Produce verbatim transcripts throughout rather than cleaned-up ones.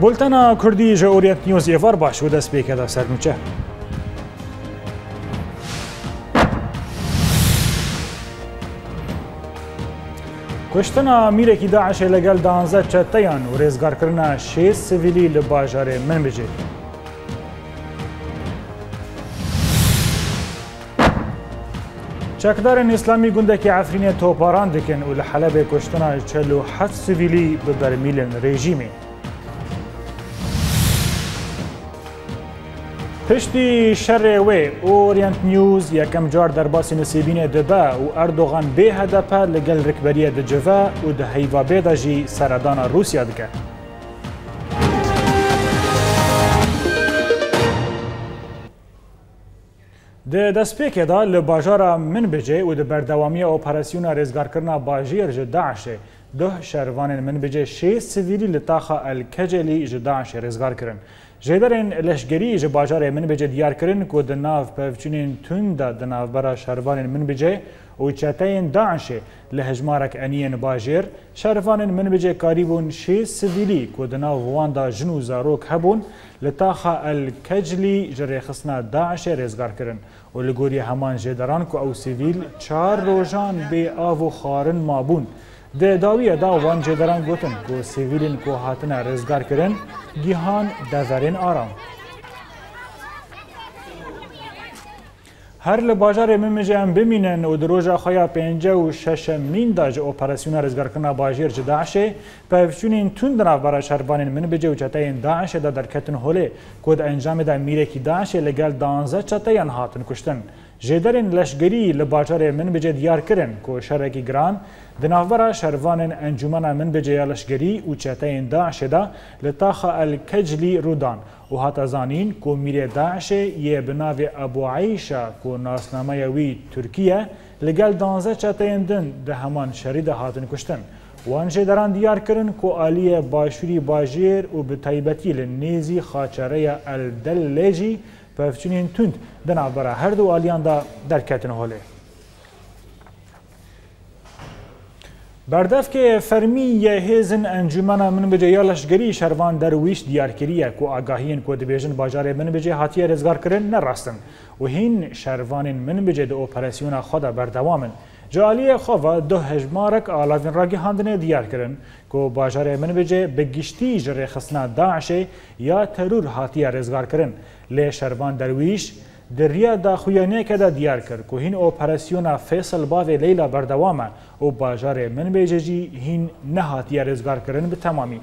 بولتنا کردی جا اورینت نیوز ایوار باش و دست بیکده سرنوچه. کشتنا میرکی داعش لگل دانزده چتیان و ریزگار کرنا شش سیویلی لباجار منبیجê. چکدارên اسلامی گوندekî Efrînê toparan dikin û li Helebê kuştina çel û heft sivîlî bi bermîlên rejîmê. Piştî şerê wê Orient News yekem car derbasî Nisêbînê dibe û Erdogan bê hedepe li gel rikberiyê dicive û di heyvabê de jî seredana Rûsya dike. Di destpêkê da li bajara Minbicê û di berdewamiya operasyona rêzgarkirina bajêr ji DAIŞê duh şervanên Minbicê şêst sivîlî li taxa El-Kecelî ji DAIŞê rêzgar kirin. Jêderên leşgerî ji bajarê Minbicê diyar kirin ku di nav pevçûnên tund de di navbera şervanên Minbicê û çeteyên DAIŞê li hejmarek eniyên bajêr, şervanên Minbicê karî bûn şêst sivîlî ku di nav wan de jin û zarok hebûn li taxa El-Kecelî ji rêxistina DAIŞê rêzgar kirin û li gorî heman jêderan ku ew sivîl çar rojan bê av û xwarin mabûn. Di dawiyê da wan jêderan gotin ku sivîlên ku hatine rêzgar kirin gihan deverên aram. Her li bajarê Minbicê em bimînin û di roja xwe ya pênce û şeşemîn da ji operasyona rêzgarkirina bajêr ji DAIŞê pevçûnên tund di navbera şervanên Minbicê û çeteyên DAIŞê de derketin holê ku di encamê de mîrekî DAIŞê li gel danze çeteyan hatin kuştin. Jêderên leşgerî li bajarê Minbicê diyar kirin ku şerekî giran di navbera şervanên encûmena Minbicê ya leşgerî û çeteyên DAIŞê de li taxa El-Kecelî rûdan û hata zanîn ku mîrê DAIŞê yê bi navê Ebueyşa ku nasnameya wî Tirkiye li gel danze çeteyên din di heman şerî de hatin kuştin. Wan jêderan diyar kirin ku aliyê başûrî bajêr û bi taybetî li nêzî xaçereya El-Dellê jî pevçûnên tund di navbera her du aliyan da derketin holê. Berdevkê fermî yê hêzin encûmena Minbicê ya leşgerî şervan derwîş diyar kiriye ku agahiyên ku dibêjin bajarê Minbicê hatiye rêzgar kirin nerastin û hîn şervanên Minbicê di operasyona xwe de berdewam in. Ji aliyê xwe ve du hejmarek alavên ragihandinê diyar kirin ku bajarê Minbicê bi giştî ji rêxistina DAIŞê ya terûr hatiye rêzgar kirin. Lê şervan derwîş di riya daxuyaniyeke de diyar kir ku hîn operasyona Fêsal bavê Leyla berdewam e û bajarê Minbicê jî hîn nehatiye rêzgar kirin bi temamî.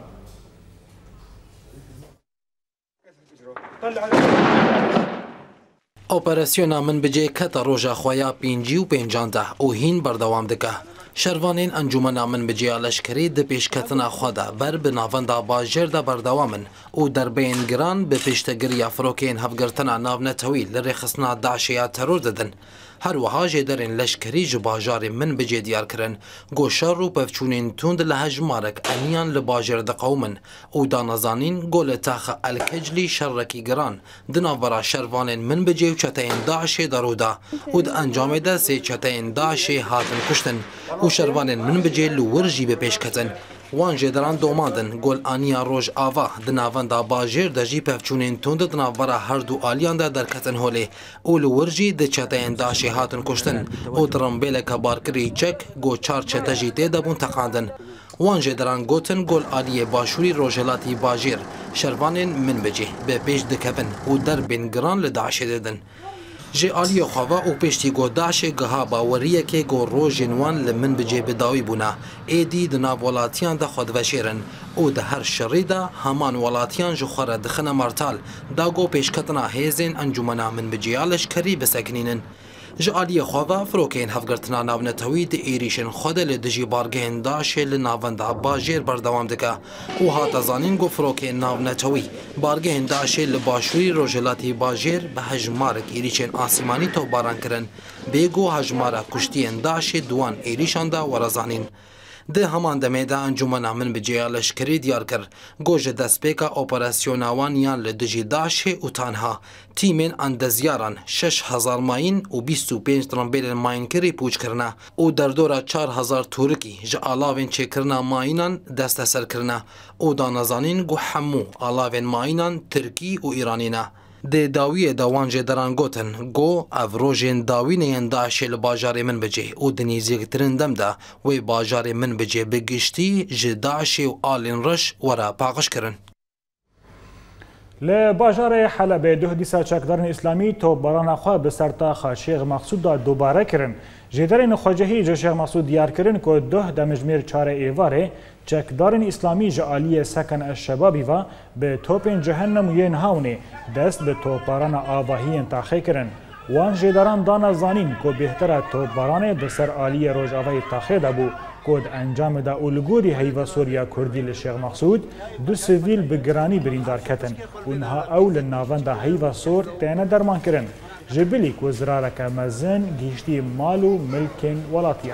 Operasyona Minbicê keta roja xwe ya pêncî û pêncan de û hîn berdewam dike. Şervanên encûmena Minbicê ya leşkerî di pêşketina xwe de ber bi navenda bajêr de berdewam in û derbeyên giran bi pêştegiriya firokên hevgirtina navnetewî li rêxistina DAIŞê ya teror didin. Her wiha jêderên leşkerî ji bajarê Minbicê diyar kirin ku şer û pevçûnên tund li hejmarek eniyan li bajêr diqewmin û danezanîn ku li taxa El-Kecelî şerrekî giran di navbera şervanên Minbicê û çeteyên DAIŞê de rûda û di encamê de sê çeteyên DAIŞê hatin kuştin û şervanên Minbicê li wir jî bi pêşketin. Wan jêderan domandin gol aniya roj ava di navenda bajêr de jî pevçûnên tund di navbera her du aliyan de derketin holê û li wir jî di çeteyên DAIŞê hatin kuştin û tirembêleka barkirî çek got çar çete jî tê de bûn teqandin. Wan jêderan gotin gol aliyê başûrî rojhilatî bajêr şervanên Minbicê bi pêş dikevin û derbên giran li DAIŞê didin. Ji aliyê xwe ve û pêştî got DAIŞê giha baweriyekê got rojên wan li Minbicê bi dawî bûne êdî di nav welatiyan de xwe diveşêrin û di her şerî de heman welatiyan ji xwe re dixine martal da got pêşketina hêzên encûmena Minbicê ya leşkerî bisekinînin. Ji aliyê xwe ve firokên hevgirtina navnetewî di êrişên xwe de li dijî bargehên DAIŞê li navenda bajêr berdewam dike û hata zanîn ku firokên navnetewî bargehên DAIŞê li başûrî rojhilatî bajêr bi hejmarek êrişên asîmanî topbaran kirin bê ku hejmara kuştiyên DAIŞê di wan êrişan de were zanîn. ده همان دمه ده انجمنا منبجê leşkerî diyar kir got ji destpêka operasyona wan yan li dijî DAIŞê û tanha tîmên endezyaran şeş hezar mayîn û bîst û pênc tirimbêlên mayînkirî pûçkirine û derdora çar hezar Turkî ji alavên çêkirina mayînan desteserkirine û danezanîn ku hemû alavên mayînan Tirkî û Îranî ne. Dê dawiyê de wan jê deran gotin got ev rojên dawîneyên DAIŞê li bajarê Minbicê û di nêzîktirin dem de wê bajarê Minbicê bi giştî ji DAIŞê û alên reş were paqij kirin. Li bajarê Helebê duh dîsa çekdarên İslamî topbarana xwe bi sertaxa Şêx Mexsûd da dubare kirin. Jêderên xwecihî ji Şêx Mexsûd diyar kirin ku duh demijmêr çare êvarê çekdarên İslamî ji aliyê Seken eş-Şebabî ve bi topên cehennem û yên hawnê dest bi topbarana avahiyên taxê kirin. Wan jêderan dana zanîn ku bêhter e topbaranê di ser aliyê Rojavayê taxê de bû ku di encamê de û li gorî heyva Sûriya Kurdî li Şêx Mexsûd du sivîl bi giranî birîndar ketin û niha ew li navenda heyva Sor têne derman kirin. Ji bilî ku zirareke mezin gîştî mal û milkên welatiye.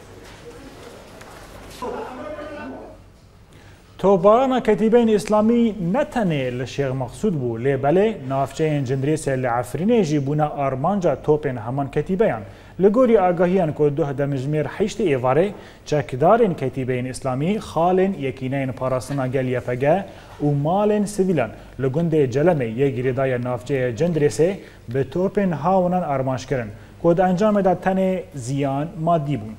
Topbarana ketîbeyên İslamî ne tenê li Şêx Mexsûd bû lê belê navçeyên Cindrêsê li Efrînê jî bûne armanca topên heman ketîbeyan. Li gorî agahiyan ku duh demijmêr heştê êvarê çekdarên ketîbeyên İslamî xalên yekîneyên parastina gel Y P G û malên sivîlan li gundê Celemê yê girêdaya navçeya Cindrêsê bi topên hawnan armanj kirin ku di encamê de tenê ziyan maddî bûn.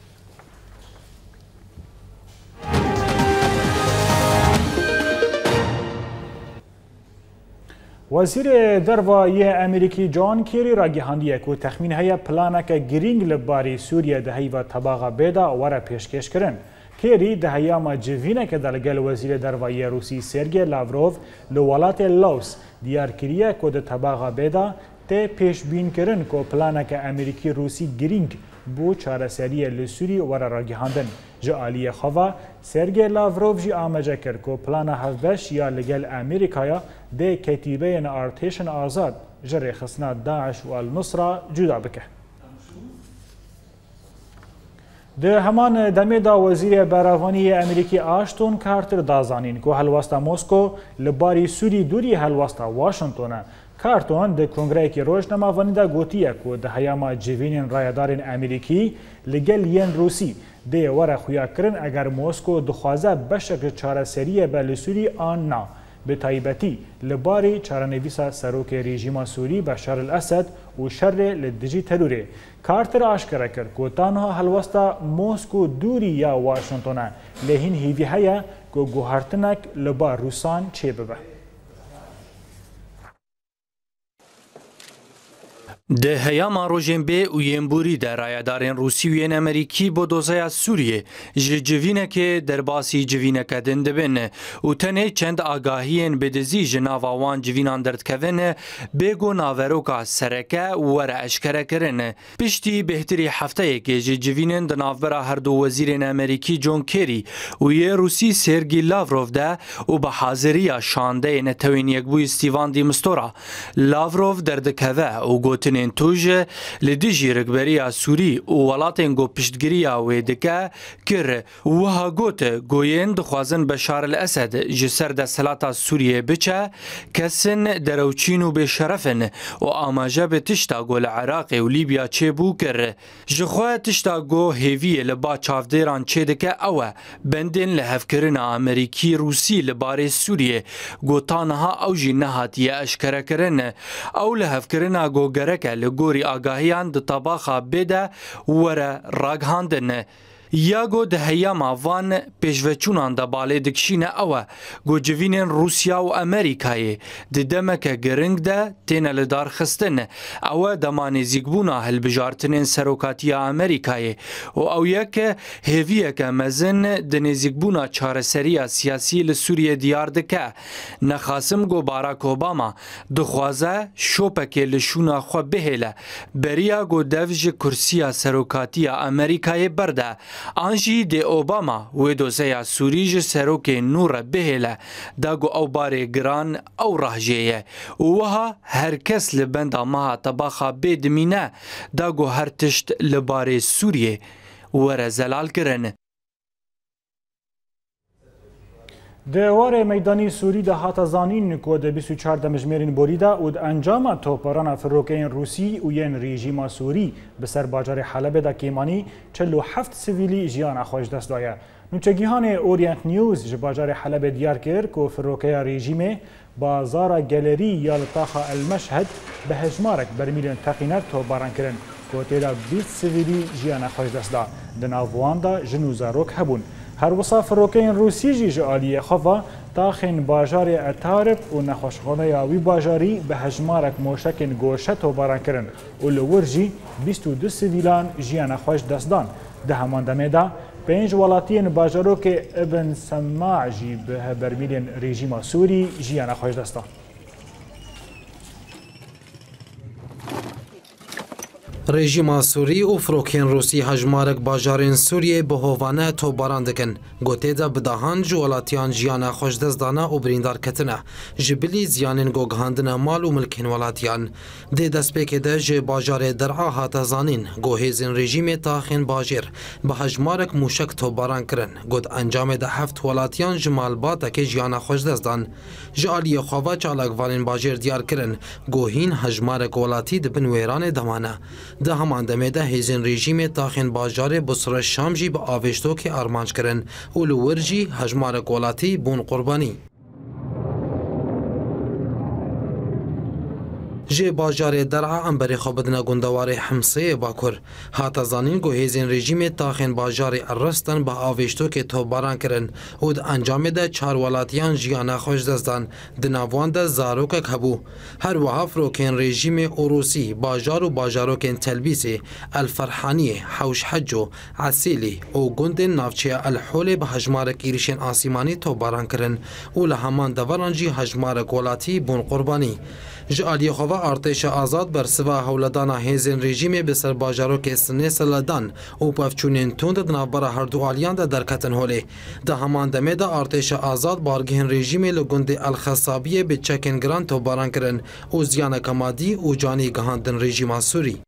Wezîrê Derva yê Amerîkî John Kerry ragihandiye ku texmîn heye planeke girîng li barî Sûriye di heyva tebaxa bê de were pêşkêş kirin. Kerry di heyama civîneke de li gel Wezîrê Derva yê Rûsî Sergey Lavrov li welatê Laos diyar kiriye ku di tebaxa bê de tê pêşbînkirin ku planeke Amerîkî Rûsî girîng بۆ چارەسەریە لە سووری وەرە ڕاگەهاندن ji aliyê xwe ve Sergey Lavrov jî amaje kir ku plana hevbeş ya li gel Amerîkaya dê ketîbeyên artêşin azad ji rêxistina Daeş û el-Nusra cuda bike. Di heman demê da Wezîrê Beravaniyê Amerîkî Ashton Carter dazanîn ku helwesta Mosko li barî Sûrî dûrî helwesta Washington e. Carton di Kongreyekî Rojnamevanî de gotiye ku di heyama civînên rayedarên Amerîkî li gel yên Rûsî dê were xuyakirin eger Mosko dixwaze beşek ji çareseriyê be li Sûrî an na. Bi taybetî li barî çarenivîsa serokê rejîma Sûrî Beşar el-Esed û şerrê li dijî terorê. Carter aşkare kir ku tanha helwesta Mosko dûrî ya Washington e lê hîn hêvî heye ku guhartinek li bar Rûsan çêbibe. Di heyama rojên bê û yên de rayedarên Rûsî û yên Amerîkî bo dozaya Sûriyê ji civînekê derbasî civîneke din dibin û tenê çend agahiyên bêdizî ji nava wan civînan derdikevin bêgo naveroka sereke were eşkere kirin. Piştî bêhtirî hefteyekê ji civînên di navbera her du wezîrên Amerîkî John Kerry û yê Rûsî Sergey Lavrov de û bi haziriya şandeyê netewên yekbûyî stîvandî mistora Lavrov derdikeve û gotin توج لدیجی رکبریا سوری و ولاتین گو پشتگیریا و دکه کر وها گوت گوین دخوازن بشار الاسد جسر د سلاتا سوریه بچه کسن دروچین و بشرفن و آماجه به تشتا گو العراق و لیبیا چه بو کر جخواه تشتا گو هیوی لبا چافدیران چه دکه اوه بندین لحفکرین امریکی روسی لباره سوریه گو تانها او جی نهاتیه اشکره کرن او لحفکرین گو گرک لگوری آگاهیان د طباخا بده وره راگهاندن یا گو ده هیاما وان پیشوچونان دا باله دکشینه اوه گو جوینین روسیا و امریکایی ده دمک گرنگ ده تینه لدار خستن اوه دمانی زیگبونا هلبجارتنین سروکاتی امریکایی و او یک هیویه که مزن ده نزیگبونا چارسری سیاسی لسوریه دیار دکه نخاسم گو باراک اوباما دخوازه شوپک لشونا خو بهیله بریا گو دوج کرسی سروکاتی امریکایی برده آنجی دی اوباما و دوزیا سوریج سروک نور بهله داگو او باره گران او راهجیه وها هر کس لبند ما طباخا بدمینه داگو هر تشت لباره سوریه ور زلال کرن دوار میدانی سوری ده هات زانین کود بیست و چهار دمجمرین بوریدا و انجام توپران فروکین روسی و ین رژیم سوری به سر باجار حلب دا کیمانی چهل و هفت سیویلی جیان خوش دست دایا. نوچگیهان اورینت نیوز ج باجار حلب دیار کرد که فروکیا رژیم بازار گالری یا لطاخه المشهد به هجمارک برمیلین تقینر توباران کرن که تیدا بیست سیویلی جیان خوش دست دا دناواندا جنوزاروک هبون. هر وصا فروکین روسی جی جالیه خوا تاخین باجار اتارب و نخوشخانه یاوی باجاری به هجمارک موشکین گوشت و باران کرن و لورجی بیست و دو سیویلان جیان خوش دستدان. ده همان دمه دا پنج ولاتین باجارو که ابن سماع جی به برمیلین رژیم سوری جیان خوش دستان. رژیم سوری و فروکین روسی هجمارک باجارین سوریه به هوانه توباران دکن. گوته دا بداهان جوالاتیان جیانا خوش دزدانا و بریندار کتنه. جبلی زیانین گوگهاندن مال و ملکین ولاتیان. ده دست پیک ده جه باجار درعا هات زانین. گوهیزین رژیم تاخین باجر. به هجمارک موشک توباران کرن. گود انجام ده هفت ولاتیان جمال باتا که جیانا خوش دزدان. جالی خواه چالاکوانین باجر دیار کرن. گوهین هجمارک ولاتی دبن ویران دمانه. ده همان دمه ده هیزین رژیم تاخین باجار بسر شام جی به آوشتو که ارمانج کرن و لورجی هجمارک ولاتی بون قربانی. جه باجار درعا انبری خوابدن گندوار حمسه باکر هات زانین گو هیزین رژیم تاخین باجار الرستن با آوشتو که توباران کرن و ده انجام ده چار ولاتیان جیانا خوش دستان دناوان ده زاروکک هبو. هر وها فروکین رژیم اوروسی باجار و باجاروکین تلبیسی الفرحانی حوش حجو عسیلی و گند نافچه الحول به هجمارک ایریشین آسیمانی توباران کرن و لهمان دورانجی هجمارک ولاتی بون قربانی. جالی خواه ارتش آزاد بر سوا هولدان هیزین رژیم به سر باجارو که سنه سلدان و پفچونین توند دنابر هر دو آلیان ده درکتن هوله. ده همان دمه ده ارتش آزاد بارگهن رژیم لگند الخصابیه به چکن گران تو باران کرن و زیان کمادی و جانی گهاندن رژیم سوری.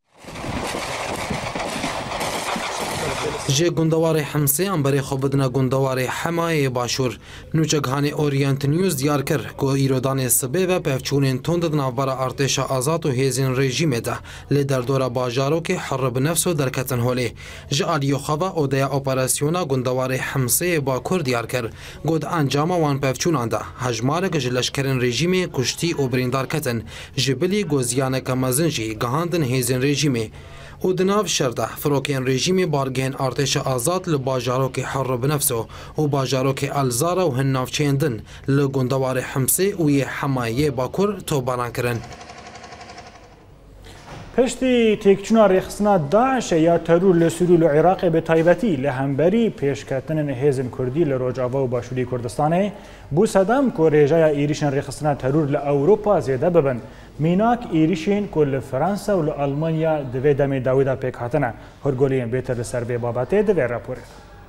جه گندوار حمسه انبری خوبدن گندوار حمایه باشور نوچگهان اورینت نیوز دیار کر که ایرودان سبه و پفچونین تند دنابر ارتش آزاد و هیزین رژیم ده لیدر دور باجارو که حرب نفس و درکتن هوله. جه آلیو خواه اودیا اپراسیونا گندوار حمسه باکور دیار کر گود انجام وان پفچونان ده هجمارک جلشکرین رژیم کشتی و بریندار کتن جبلی گوزیانک مزنجی گهاندن هیزین رژیمه و دناف شرده فروکین رژیم بارگهن ارتش آزاد لباجاروک حرب نفسه و باجاروک الزاره و هنناف چیندن لگندوار حمسه و یه حمایه باکر توباران کرن. پشتی تکچونا ریخستنا داعش یا ترور لسوری و عراق به تایبتی لهمبری پیشکتن هیزن کردی لروجاوا و باشوری کردستانه بو صدام که ریجای ایریشن ریخستنا ترور لأوروپا زیده ببن میناک ایریشین که لفرانسا و لألمانیا دوی دمی داویدا پیک هاتنه هرگولین بیتر لسر بی باباته دوی راپوره.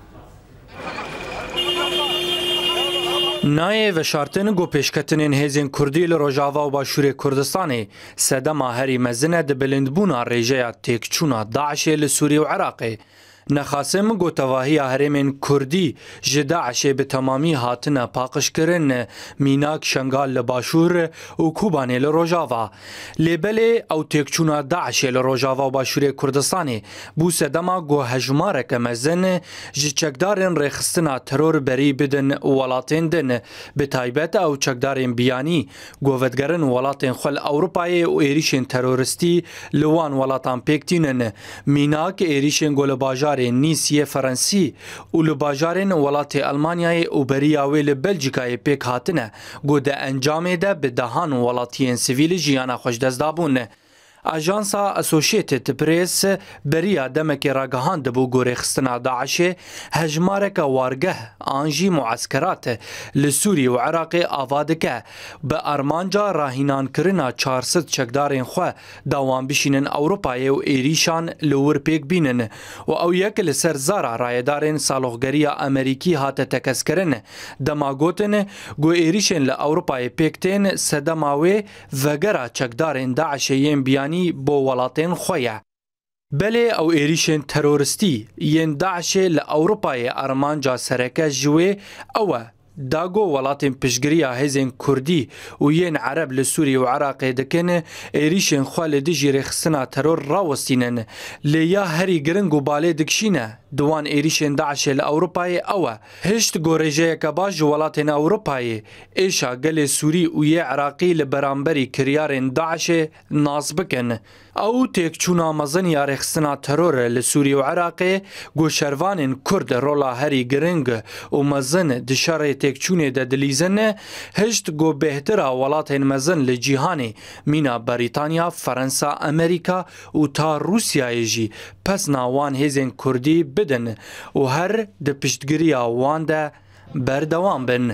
نایه و شارتن گو پیشکتنین هیزین کردی لروجاوا و باشور کردستانی سدما هری مزنه ده بلندبونا ریجه تکچونا داعش لسوری و عراقی نخاسم گو تواهی هرمین کردی جداعش به تمامی هاتنه پاقش کرن میناک شنگال لباشور و کوبانه لروجاوا لیبل او تکچونا داعش لروجاوا و باشور کردستانی بو سدما گو هجمارک مزن جچکدارن رخستنا ترور بری بدن ولاتین دن به تایبت او چکدارن بیانی گو ودگرن ولاتین خل اوروپای و ایریشن تروریستی لوان ولاتان پیکتینن میناک ایریشن گو لباجار نیسیه فرانسی و لباجارن ولات المانیای و بریاوی لبلژیکای پیک هاتنه گو ده انجام ده به دهان ولاتین سیویل جیانا خوش دزدابون. اجانسا اسوشیتد پریس بریا دمک راگهاند بو گوری خستنا داعش هجمارک وارگه آنجی معسکرات لسوری و عراق آوادکه به ارمانجا راهینان کرنا چهارصد چکدارین خو دوام بشینن اوروپای و ایریشان لور پیک بینن و او یک لسر زارا رایدارین سالوغگریا امریکی هات تکس کرن دماغوتن گو ایریشن لاوروپای پیکتین سدماوی وگرا چکدارین داعشین بیان بو ولاتین خویه. بله او ایریشن تروریستی ین داعش لأوروپای ارمانجا سرکه جوی او داگو ولاتین پشگریا هزین کردی و یین عرب لسوری و عراق دکن ایریشن خوال دیجی رخصنا ترور راوستینن لیا هری گرنگ و باله دکشینه دوان ایریشن داعش لأوروپای اوه هشت گورجه کباج ولاتین اوروپای ایشا گل سوری و یه عراقی لبرانبری کریارن داعش ناز بکن او تکچونا مزن یا رخصنا ترور لسوری و عراق گو شرvanên کرد رولا هری گرنگ و مزن دشار تکچونه ده دلیزن هشت گو بهتره ولاتین مزن لجیهانی مینا بریتانیا، فرنسا، امریکا و تا روسیای جی پس ناوان هزین کردی بدن و هر ده پشتگیریا وان ده بردوام بن.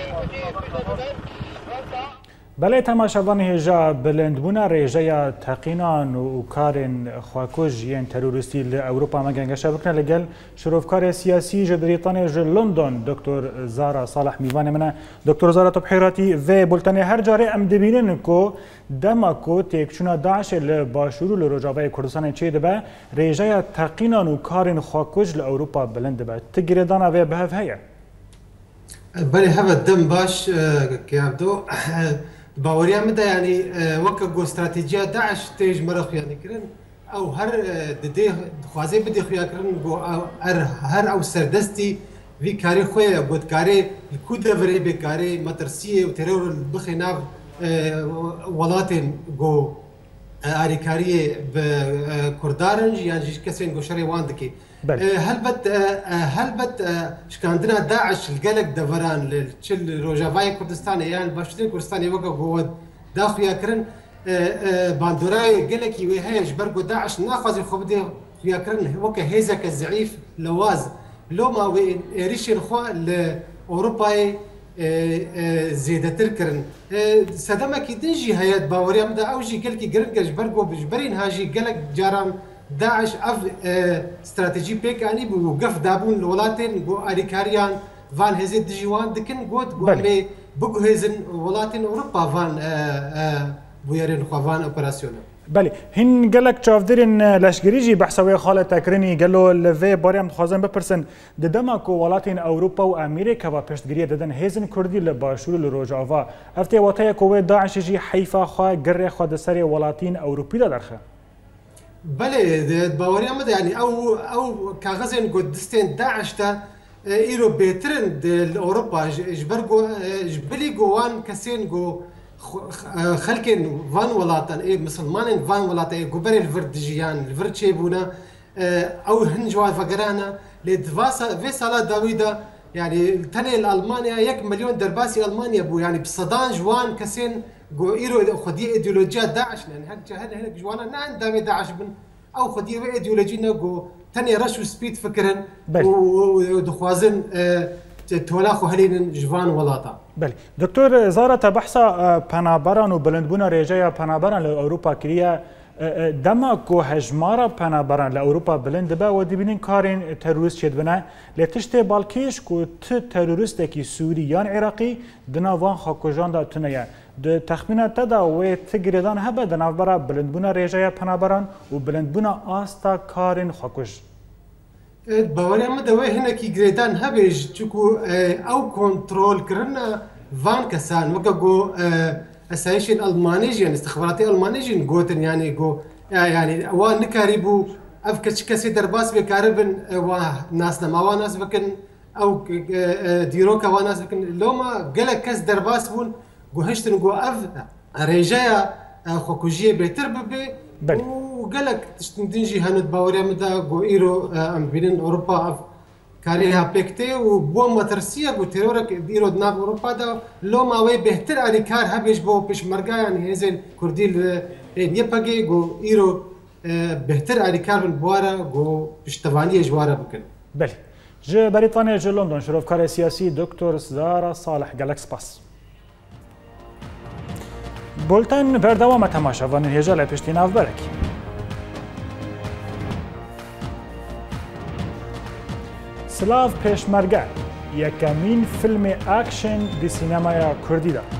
بله تماشاوان هجا بلندبونا ریجه تقینان و کارن خواکوژ یین تروریستی لأوروپا مگنگشه بکنه لگل شروفکار سیاسی جه بریتانیا جه لندن دکتر زارا صالح میوان منه. دکتر زارا تبحیراتی و بلتنه هر جاره ام دبینن که دما که تکچونا داعش لباشورو لرجابه کردستان چه دبه ریجه تقینان و کارن خواکوژ لأوروپا بلند دبه تگریدانا و بهف هیا بله هوا دم باش که عبدو باوریا مده یعنی وقت گو استراتژی داعش تیج مرخ یعنی کرن او هر دده خوازه بده خویا کرن گو هر هر او سردستی وی کاری خویا بود کاری کود وری به کاری مترسیه و ترور بخناب ولاتن گو آریکاری به کردارنج یعنی کسی گو شری واندکی هلبت هلبت شكاندنا داعش القلق دفران للشل روجافاي كردستان يعني باشتري كردستان وقع قوة داخل ياكرن باندوراي قلقي وهيج برقو داعش ناخذ الخبدي ياكرن وقع هيزك الزعيف لواز لو ما ريش الخوا لاوروباي زيادة تركرن سدمك يدنجي هيات باوريا مدا اوجي قلقي قرنقش برقو بجبرين هاجي قلق جارام داعش اف استراتيجي بيك يعني بوقف دابون الولاتين بو اريكاريان فان هزي دجيوان دكن قوت بو بو هزن ولاتين اوروبا فان بويرين خوان اوبراسيون بله هن قالك شافدرين لشجريجي بحثوي خاله تكرني قالوا لفي باريم خازن بپرسن ددماكو ولاتين اوروبا وامريكا با پشتگیری ددن هزن كردي لباشور لروجاوا افتي واتاي كو داعش جي حيفا خا قر خا دسري ولاتين اوروبي درخه بله باوري امد يعني او او كاغزن قدستين داعش تا ايرو بيترن اوروبا جبرغو جبلي جوان كاسين جو خلكن فان ولاتن اي مسلمانين فان ولاتن جبري الفردجيان الفرد شيبونا او هنجوا فقرانا لدفاسا في صلاه داويدا يعني تاني المانيا يك مليون درباسي المانيا بو يعني بصدان جوان كاسين جو ايرو خدي ايديولوجيا داعش يعني هك هذا هناك جوانا نعم دامي داعش بن او خدي ايديولوجينا جو تاني رش سبيد فكرن ودخوازن تولاخو هلين جوان ولاطا بله دكتور زارة بحثا پنابران و بلندبونا ريجايا پنابران لأوروبا كريا دماكو هجمارا پنابران لأوروبا بلند با و دبینین کارین تروریست شد بنا لتشت بالکیش کو ت تروریستکی سوری یان عراقی دناوان خاکوجان دا تنیا د تخمینات تدا و تگریدان هبه دناوبرا بلندبونا ريجايا پنابران و بلندبونا آستا کارین خاکوج باوري ما دوي هنا كي جريدان هبج تشكو او كنترول كرنا فان كسان وكاغو اسايشن المانيجين استخباراتي المانيجين جوتن يعني جو يعني وان نكاريبو افكش كسي درباس بكاربن وناسنا ما وناس بكن او ديروكا وناس بكن لوما قال كاس درباس بون جو هشتن جو اف ريجايا خوكوجيه بيتر ببي وقالك تشتندنجي هند باوريا مدا جو ايرو ام بين اوروبا كاريها بيكتي وبو مترسيه جو تيرورك ديرو دناب اوروبا دا لو ما وي بهتر على كار هبيش بو بيش مرقا يعني هزل كرديل يبقى جو ايرو بهتر على كار بوارا جو بيشتوانيه جوارا بكن بله جه بريطانيا جه لندن شروفكار سياسي دكتور زارا صالح قالك سباس بولتن بردوام تماشاوان هجا لپشتی ناو برکی سلاف پیشمرگه یکمین فیلم اکشن دی سینمای کردی دا